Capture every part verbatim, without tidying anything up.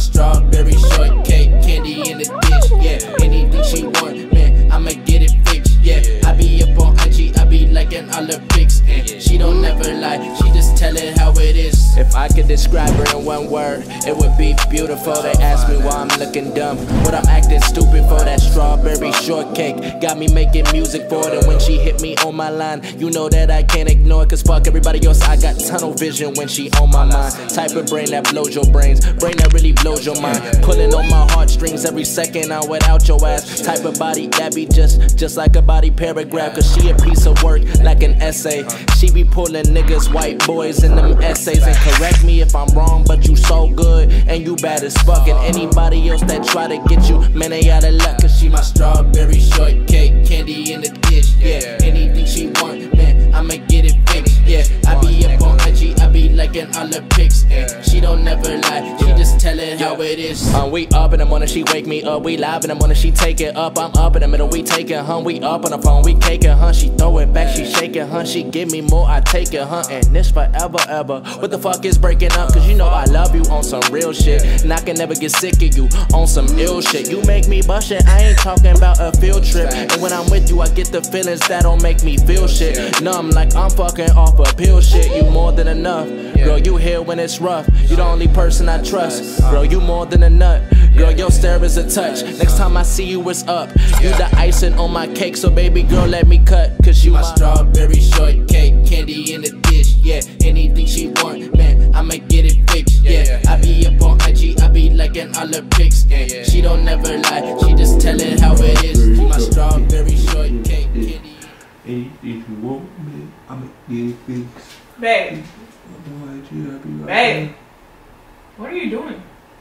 strawberry shortcake, candy in the dish, yeah. Anything she want, man, I'ma get it fixed, yeah. I be up on I G, I be liking all her pics, and she don't never lie, she just tell it how it is. If I could describe her in one word, it would be beautiful. They ask me why I'm looking dumb, what I'm acting stupid for. That strawberry shortcake got me making music for it. And when she hit me on my line, you know that I can't ignore it, cause fuck everybody else, I got tunnel vision when she on my mind. Type of brain that blows your brains, brain that really blows your mind. Pulling on my heartstrings every second out without your ass. Type of body that be just, just like a body paragraph, cause she a piece of work like an essay. She be pulling niggas, white boys in them essays. And correct me if I'm wrong, but you so good and you bad as fuck. And anybody else that try to get you, man, they out of luck, cause she my strawberry shortcake, candy in the dish, yeah. Anything she want, man, I'ma get it fixed, yeah. I be up on I G, I be liking all her pics, and she don't never lie, she just tell it how it is. Um, we up in the morning, she wake me up. We live in the morning, she take it up. I'm up in the middle, we take it, huh? We up on the phone, we caking, huh? She throw it back, she shake it, huh? She give me more, I take it, huh? And this forever, ever. What the fuck is breaking up? Cause you know I love you on some real shit, and I can never get sick of you on some ill shit. You make me bust it, I ain't talking about a field trip. And when I'm with you, I get the feelings that don't make me feel shit. Numb like I'm fucking off a pill shit. You more than enough, girl, you here when it's rough. You the only person I trust, girl, you more than a nut. Girl, your stare is a touch, next time I see you it's up. You the icing on my cake, so baby girl let me cut, cause you my strawberry shortcake, candy in the dish, yeah. Anything she want, man, I'ma get it fixed, yeah. I be up on I G, I be liking all her pics, and she don't never lie, she just tell it how it is. She my strawberry shortcake, candy. Hey, if you want me, I'ma get it fixed. Babe. Right Babe. What are you doing?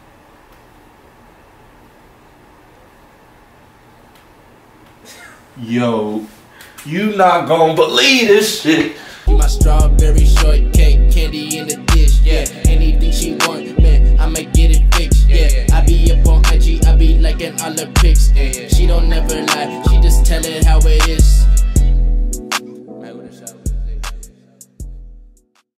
Yo, you not gonna believe this shit. You my strawberry shortcake, candy in the dish, yeah. Anything she want, man, I'ma get it fixed, yeah. I be up on I G, I be liking all her pics, and she don't never lie, she just tell it